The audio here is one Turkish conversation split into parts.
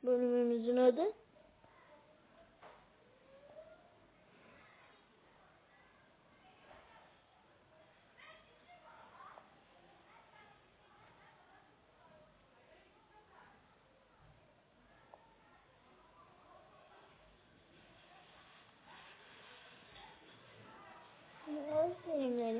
bölümümüzün adı? Filmleri.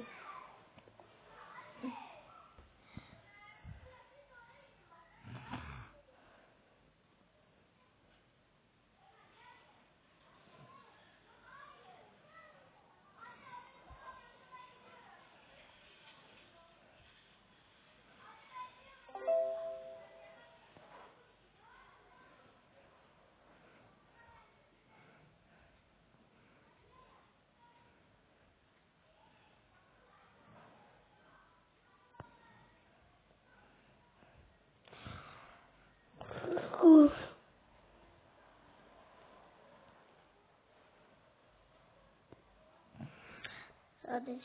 Sadece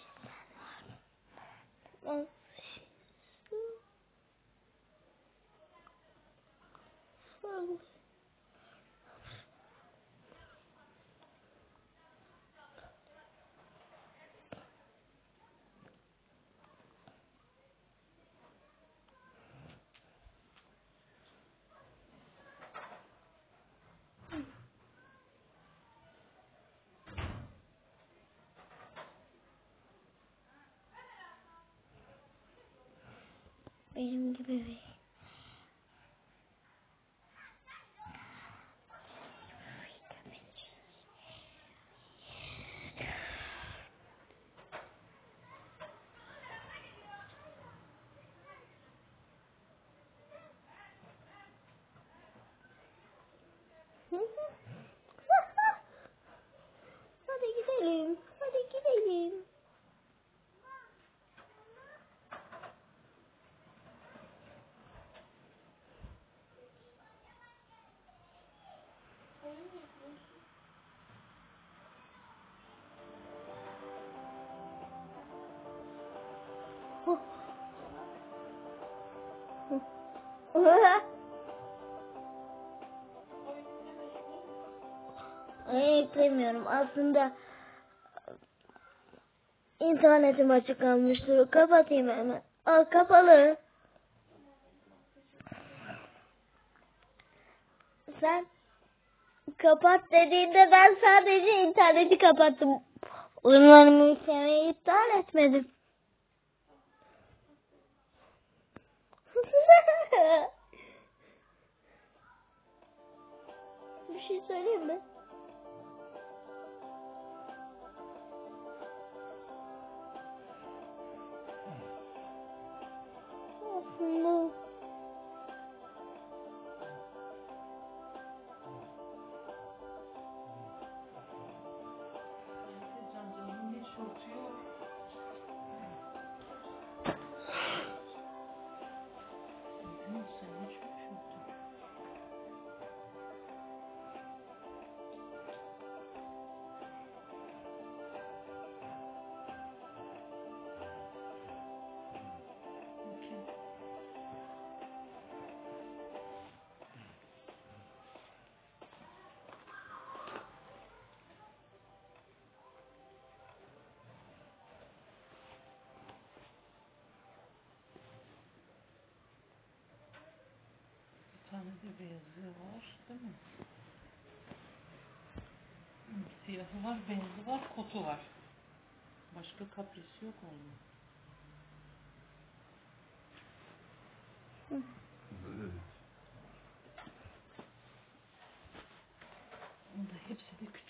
sen. Benim gibi bir. Hadi gidelim. Hadi gidelim. Eklemiyorum. Aslında internetim açık kalmıştır. Kapatayım hemen. Al, kapalı. Sen kapat dediğinde ben sadece interneti kapattım. Oyunlarımı yüklemeyi iptal etmedim. Bir şey söyleyeyim mi? Aslında Bir tane de beyazı var, değil mi? Siyahı var, beyazı var, kotu var. Başka kaprisi yok onun. Bunda hepsi de küçük.